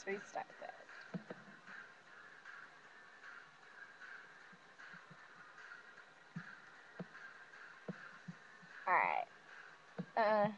restart this. Alright.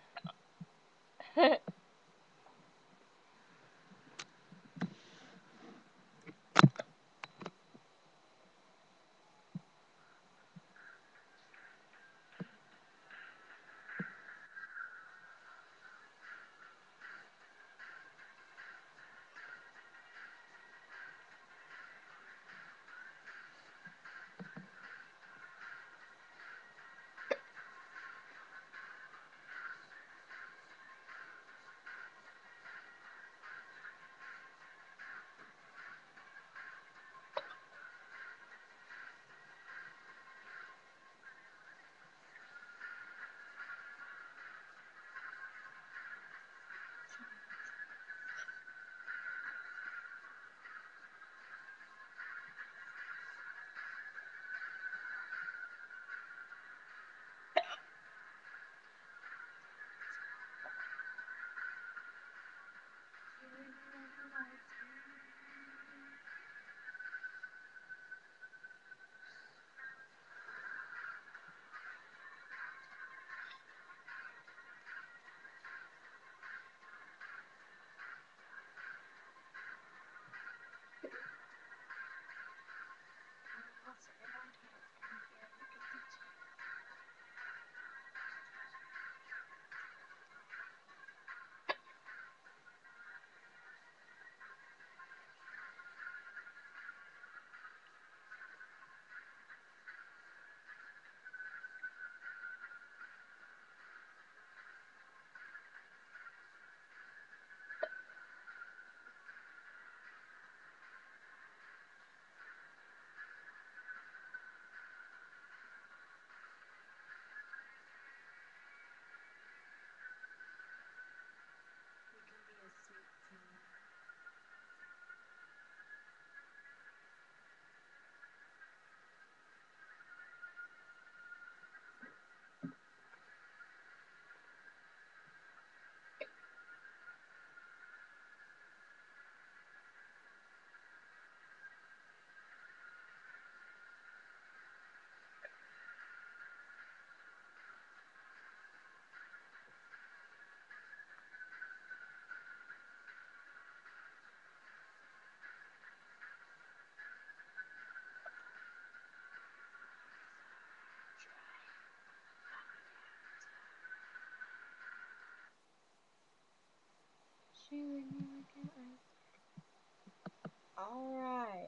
Alright.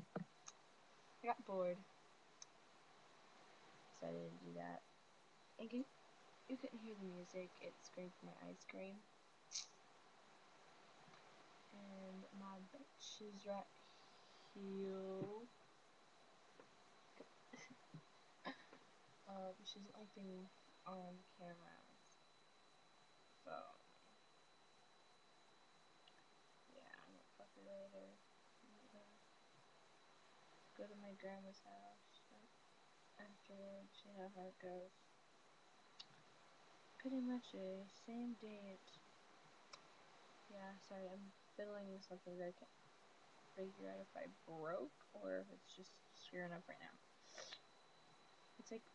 I got bored. Decided to do that. And you can hear the music. It's screaming for my ice cream. And my bitch is right here. She's like being on camera. So, yeah, I'm gonna fuck her later. Go to my grandma's house afterwards, you know how it goes. Pretty much a same date. Yeah, sorry, I'm fiddling with something that I can't figure out if I broke or if it's just screwing up right now. It's like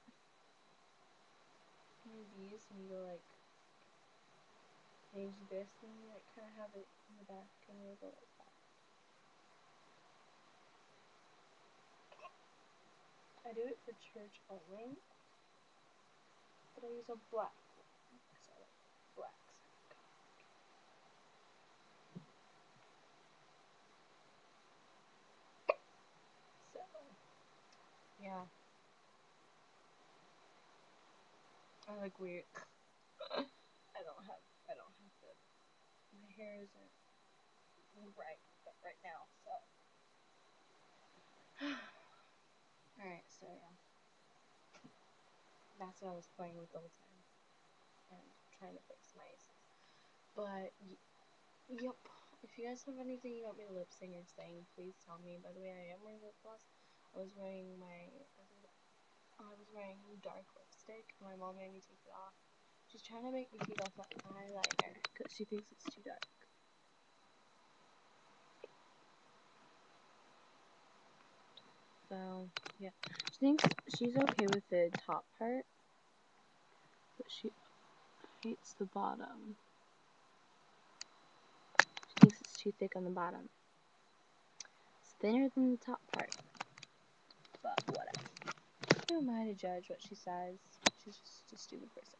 one of these, and you go like, change this, and you like kind of have it in the back, and you go like that. I do it for church only, but I use a black one, because I like black. So, yeah. I look weird. I don't have the, my hair isn't right right now, so. Alright, so yeah. That's what I was playing with the whole time. And trying to fix my aces. But, yep. If you guys have anything you want me to lip sync or sing, please tell me. By the way, I am wearing lip gloss. I was wearing dark lipstick, and my mom made me take it off. She's trying to make me take off my eyeliner because she thinks it's too dark. So, yeah. She thinks she's okay with the top part, but she hates the bottom. She thinks it's too thick on the bottom. It's thinner than the top part. But whatever. Who am I to judge what she says? She's just a stupid person.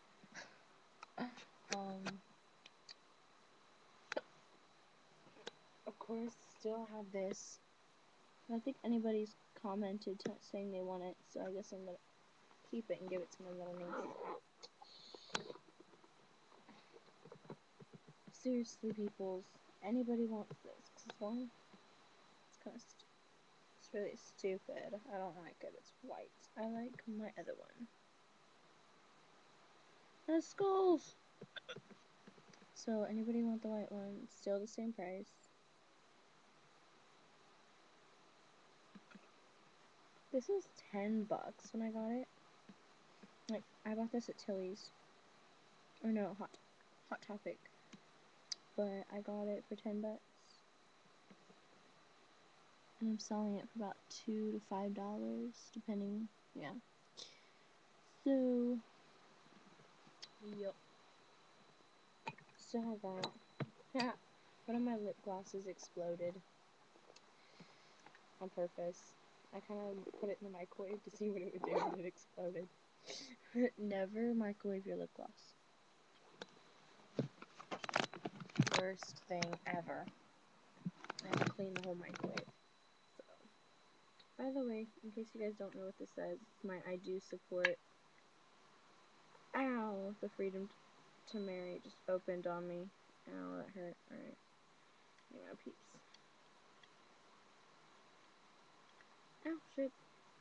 Of course, still have this. I don't think anybody's commented saying they want it, so I guess I'm gonna keep it and give it to my little niece. Seriously, peoples, anybody wants this? Cause one, it's kind of it's really stupid. I don't like it. It's white. I like my other one. It has skulls. So anybody want the white one? It's still the same price. This was $10 when I got it. Like, I bought this at Tilly's. Or no, Hot Topic. But I got it for $10. And I'm selling it for about $2 to $5, depending. Yeah. So, yep. Still have that. Yeah. One of my lip glosses exploded. On purpose. I kind of put it in the microwave to see what it would do, and it exploded. Never microwave your lip gloss. Worst thing ever. I have to clean the whole microwave. So, by the way, in case you guys don't know what this says, it's my I do support. Ow! The freedom to marry just opened on me. Ow, that hurt. Alright. You know, peeps. Ow, shit.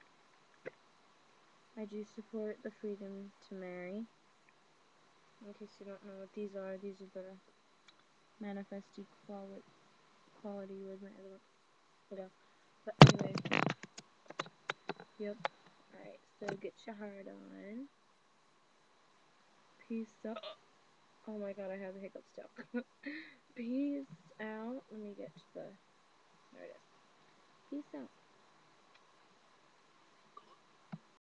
I do support the freedom to marry. In case you don't know what these are the manifest equality with my other one. Okay. But anyway. Yep. Alright, so get your heart on. Peace out. Oh my god, I have the hiccups still. Peace out. Let me get to the... There it is. Peace out.